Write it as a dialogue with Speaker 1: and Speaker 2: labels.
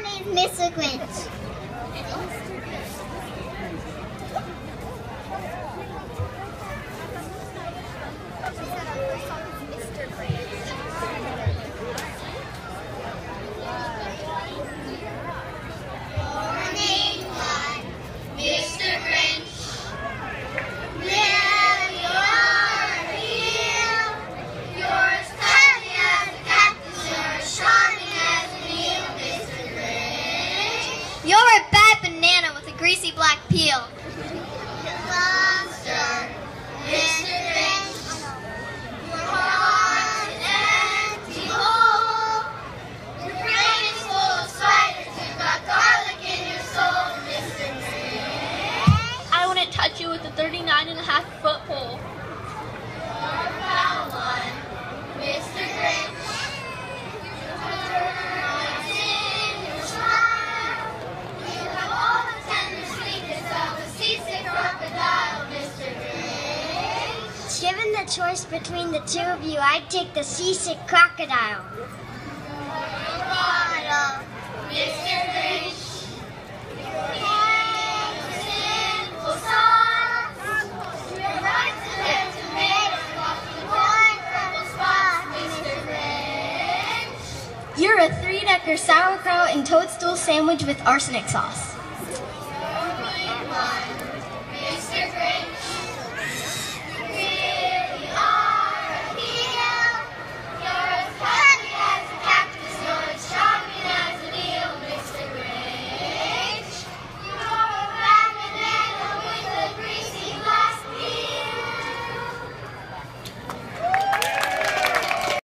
Speaker 1: name's Mr. Grinch.
Speaker 2: You're a bad banana with a greasy black peel.
Speaker 1: Monster, Mr. Grinch. Your heart is an empty hole. Your brain is full of spiders. You've got garlic in your soul, Mr. Grinch.
Speaker 2: I wouldn't touch you with a 39.5-foot pole.
Speaker 1: You're a foul one, Mr. Grinch.
Speaker 3: Given the choice between the two of you, I'd take the seasick crocodile.
Speaker 1: Bottle, Mr. Grinch. Simple song. Your heart's a red tomato, walking one purple spot, Mr. Grinch.
Speaker 2: You're a 3-decker sauerkraut and toadstool sandwich with arsenic sauce.